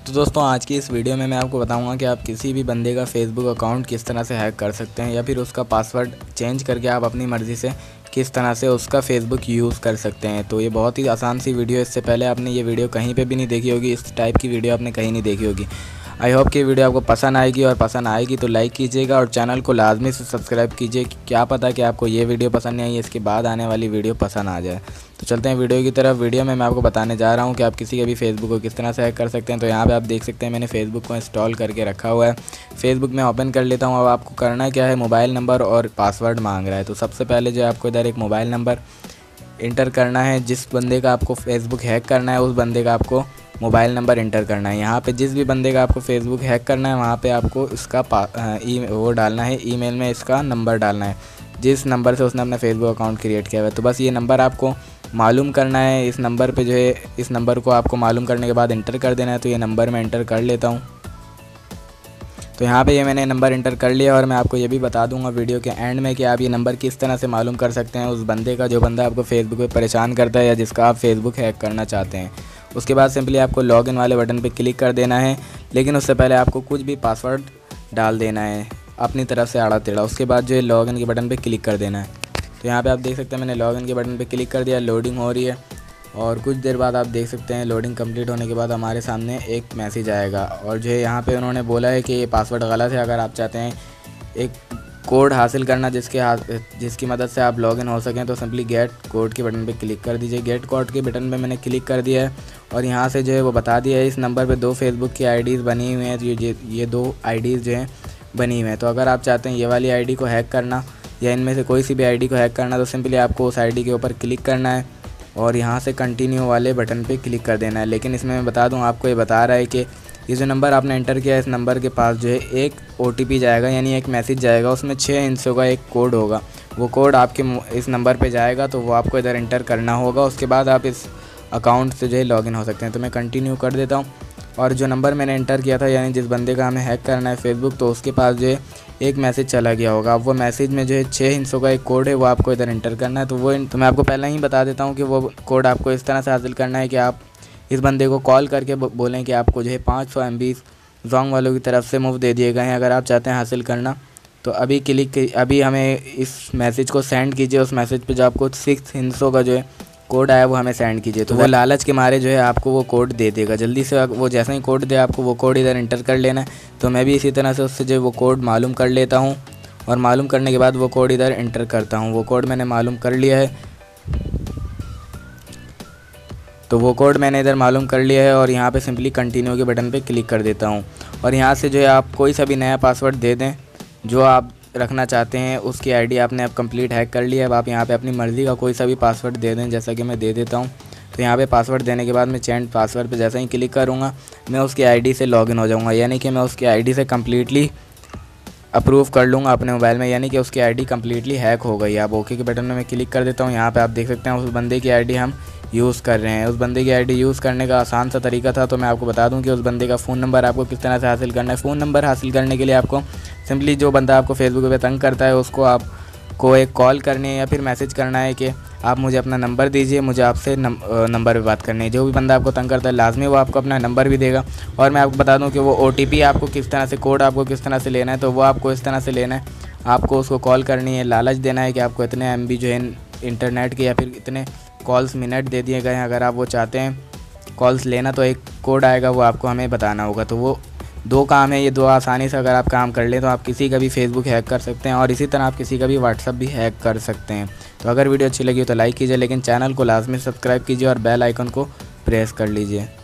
तो दोस्तों आज की इस वीडियो में मैं आपको बताऊंगा कि आप किसी भी बंदे का फेसबुक अकाउंट किस तरह से हैक कर सकते हैं या फिर उसका पासवर्ड चेंज करके आप अपनी मर्ज़ी से किस तरह से उसका फेसबुक यूज़ कर सकते हैं। तो ये बहुत ही आसान सी वीडियो, इससे पहले आपने ये वीडियो कहीं पे भी नहीं देखी होगी, इस टाइप की वीडियो आपने कहीं नहीं देखी होगी। आई होप कि वीडियो आपको पसंद आएगी और पसंद आएगी तो लाइक कीजिएगा और चैनल को लाजमी से सब्सक्राइब कीजिए। क्या पता कि आपको ये वीडियो पसंद नहीं आई, इसके बाद आने वाली वीडियो पसंद आ जाए। तो चलते हैं वीडियो की तरफ। वीडियो में मैं आपको बताने जा रहा हूँ कि आप किसी के भी फेसबुक को किस तरह से हैक कर सकते हैं। तो यहाँ पे आप देख सकते हैं मैंने फेसबुक को इंस्टॉल करके रखा हुआ है। फेसबुक में ओपन कर लेता हूँ। अब आपको करना क्या है, मोबाइल नंबर और पासवर्ड मांग रहा है। तो सबसे पहले जो है आपको इधर एक मोबाइल नंबर इंटर करना है। जिस बंदे का आपको फेसबुक हैक करना है उस बंदे का आपको मोबाइल नंबर इंटर करना है। यहाँ पे जिस भी बंदे का आपको फेसबुक हैक करना है वहाँ पे आपको इसका वो डालना है, ईमेल में इसका नंबर डालना है जिस नंबर से उसने अपना फेसबुक अकाउंट क्रिएट किया हुआ है। तो बस ये नंबर आपको मालूम करना है। इस नंबर पे जो है, इस नंबर को आपको मालूम करने के बाद इंटर कर देना है। तो ये नंबर मैं इंटर कर लेता हूँ। तो यहाँ पे ये मैंने नंबर इंटर कर लिया और मैं आपको ये भी बता दूंगा वीडियो के एंड में कि आप ये नंबर किस तरह से मालूम कर सकते हैं उस बंदे का, जो बंदा आपको फेसबुक पे परेशान करता है या जिसका आप फेसबुक हैक करना चाहते हैं। उसके बाद सिंपली आपको लॉगिन वाले बटन पे क्लिक कर देना है, लेकिन उससे पहले आपको कुछ भी पासवर्ड डाल देना है अपनी तरफ से आड़ा टेढ़ा। उसके बाद जो है लॉगिन के बटन पर क्लिक कर देना है। तो यहाँ पर आप देख सकते हैं मैंने लॉगिन के बटन पर क्लिक कर दिया, लोडिंग हो रही है और कुछ देर बाद आप देख सकते हैं लोडिंग कंप्लीट होने के बाद हमारे सामने एक मैसेज आएगा और जो है यहाँ पे उन्होंने बोला है कि ये पासवर्ड गलत है। अगर आप चाहते हैं एक कोड हासिल करना जिसकी मदद से आप लॉगिन हो सकें तो सिंपली गेट कोड के बटन पे क्लिक कर दीजिए। गेट कोड के बटन पे मैंने क्लिक कर दिया है और यहाँ से जो है वो बता दिया है इस नंबर पर 2 फेसबुक की आईडीज़ बनी हुई हैं। तो ये 2 आईडीज़ जो हैं बनी हुई हैं। तो अगर आप चाहते हैं ये वाली आईडी को हैक करना या इनमें से कोई सी भी आईडी को हैक करना तो सिंपली आपको उस आईडी के ऊपर क्लिक करना है और यहाँ से कंटिन्यू वाले बटन पे क्लिक कर देना है। लेकिन इसमें मैं बता दूँ, आपको ये बता रहा है कि ये जो नंबर आपने एंटर किया है इस नंबर के पास जो है एक OTP जाएगा, यानी एक मैसेज जाएगा। उसमें 6 हिस्सों का एक कोड होगा। वो कोड आपके इस नंबर पे जाएगा तो वो आपको इधर एंटर करना होगा। उसके बाद आप इस अकाउंट से जो है लॉगिन हो सकते हैं। तो मैं कंटिन्यू कर देता हूँ और जो नंबर मैंने एंटर किया था यानी जिस बंदे का हमें हैक करना है फेसबुक, तो उसके पास जो है एक मैसेज चला गया होगा। अब वो मैसेज में जो है 6 हिस्सों का एक कोड है वो आपको इधर एंटर करना है। तो मैं आपको पहले ही बता देता हूँ कि वो कोड आपको इस तरह से हासिल करना है कि आप इस बंदे को कॉल करके बोलें कि आपको जो है 500 MB जोंग वालों की तरफ से मुफ्त दे दिए गए हैं। अगर आप चाहते हैं हासिल करना तो अभी हमें इस मैसेज को सेंड कीजिए। उस मैसेज पर जो आपको 6 हिस्सों का जो है कोड आया वो हमें सेंड कीजिए। तो वो लालच के मारे जो है आपको वो कोड दे देगा जल्दी से। वो जैसे ही कोड दे आपको वो कोड इधर इंटर कर लेना है। तो मैं भी इसी तरह से उससे जो वो कोड मालूम कर लेता हूँ और मालूम करने के बाद वो कोड इधर इंटर करता हूँ। वो कोड मैंने मालूम कर लिया है। तो वो कोड मैंने इधर मालूम कर लिया है और यहाँ पे सिंपली कंटिन्यू के बटन पे क्लिक कर देता हूँ और यहाँ से जो है आप कोई सा भी नया पासवर्ड दे दें जो आप रखना चाहते हैं। उसकी आईडी आपने अब कंप्लीट हैक कर लिया है। अब आप यहाँ पे अपनी मर्ज़ी का कोई सा भी पासवर्ड दे दें, जैसा कि मैं दे देता हूँ। तो यहाँ पे पासवर्ड देने के बाद मैं चेंज पासवर्ड पे जैसा ही क्लिक करूँगा मैं उसकी आईडी से लॉगिन हो जाऊँगा, यानी कि मैं उसकी आईडी से कम्प्लीटली अप्रूव कर लूँगा अपने मोबाइल में, यानी कि उसकी आईडी कम्प्लीटली हैक हो गई। अब ओके के बटन में मैं क्लिक कर देता हूँ। यहाँ पर आप देख सकते हैं उस बंदे की आईडी हम यूज़ कर रहे हैं। उस बंदे की आईडी यूज़ करने का आसान सा तरीका था। तो मैं आपको बता दूं कि उस बंदे का फ़ोन नंबर आपको किस तरह से हासिल करना है। फ़ोन नंबर हासिल करने के लिए आपको सिंपली जो बंदा आपको फेसबुक पे तंग करता है उसको आपको एक कॉल करनी है या फिर मैसेज करना है कि आप मुझे अपना नंबर दीजिए, मुझे आपसे नंबर पे बात करनी है। जो भी बंदा आपको तंग करता है लाजमी वो आपको अपना नंबर भी देगा। और मैं आपको बता दूँ कि वो OTP आपको किस तरह से, कोड आपको किस तरह से लेना है। तो वो आपको इस तरह से लेना है, आपको उसको कॉल करनी है, लालच देना है कि आपको इतने MB जो है इंटरनेट के या फिर इतने कॉल्स मिनट दे दिए गए हैं। अगर आप वो चाहते हैं कॉल्स लेना तो एक कोड आएगा वो आपको हमें बताना होगा। तो वो 2 काम है, ये 2 आसानी से अगर आप काम कर लें तो आप किसी का भी फेसबुक हैक कर सकते हैं और इसी तरह आप किसी का भी व्हाट्सअप भी हैक कर सकते हैं। तो अगर वीडियो अच्छी लगी तो लाइक कीजिए, लेकिन चैनल को लाजमी सब्सक्राइब कीजिए और बेल आइकन को प्रेस कर लीजिए।